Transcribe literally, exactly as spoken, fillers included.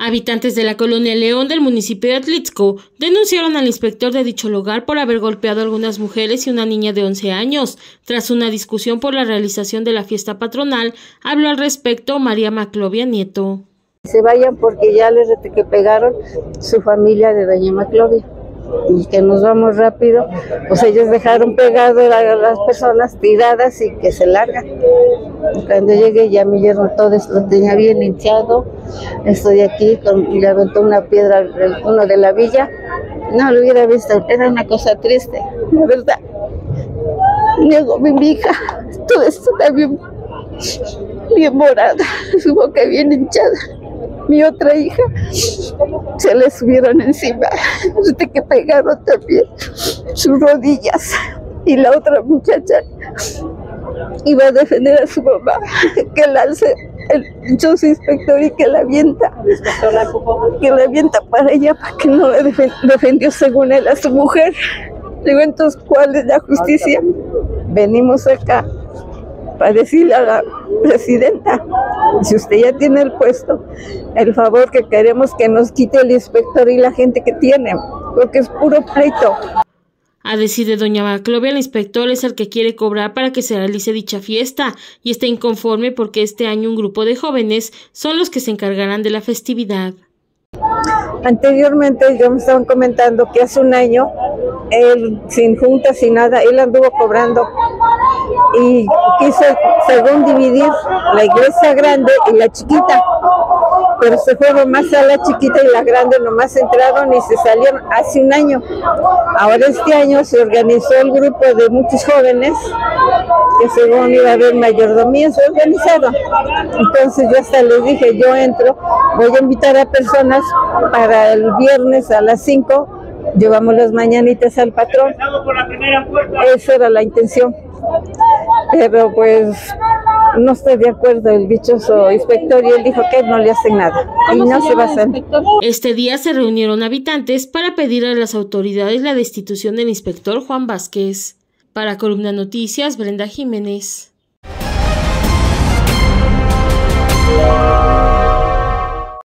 Habitantes de la colonia León del municipio de Atlixco denunciaron al inspector de dicho lugar por haber golpeado a algunas mujeres y una niña de once años. Tras una discusión por la realización de la fiesta patronal, habló al respecto María Maclovia Nieto. Se vayan porque ya les que pegaron su familia de doña Maclovia y que nos vamos rápido, pues ellos dejaron pegado a las personas tiradas y que se largan. Cuando llegué ya mi yerno todo esto lo tenía bien hinchado, estoy aquí, con, le aventó una piedra uno de la villa, no lo hubiera visto, era una cosa triste, la verdad. Llegó mi hija, todo esto está bien, bien morada, su boca bien hinchada. Mi otra hija se le subieron encima, de que pegaron también sus rodillas, y la otra muchacha iba a defender a su mamá, que la alce el su inspector y que la avienta, que la avienta para ella para que no le defendió según él a su mujer. Digo, entonces, ¿cuál es la justicia? Venimos acá para decirle a la presidenta, si usted ya tiene el puesto, el favor que queremos que nos quite el inspector y la gente que tiene, porque es puro pleito. A decir de doña Maclovia, el inspector es el que quiere cobrar para que se realice dicha fiesta y está inconforme porque este año un grupo de jóvenes son los que se encargarán de la festividad. Anteriormente ya me estaban comentando que hace un año, él sin junta, sin nada, él anduvo cobrando y quiso según dividir la iglesia grande y la chiquita, pero se fueron más a la chiquita y la grande nomás entraron y se salieron hace un año. Ahora este año se organizó el grupo de muchos jóvenes que según iba a haber mayordomía, se organizaron. Entonces yo hasta les dije, yo entro, voy a invitar a personas para el viernes a las cinco, llevamos las mañanitas al patrón. Esa era la intención. Pero pues no estoy de acuerdo el dichoso inspector y él dijo que no le hacen nada y no se va a hacer. Este día se reunieron habitantes para pedir a las autoridades la destitución del inspector Juan Vázquez. Para Columna Noticias, Brenda Jiménez.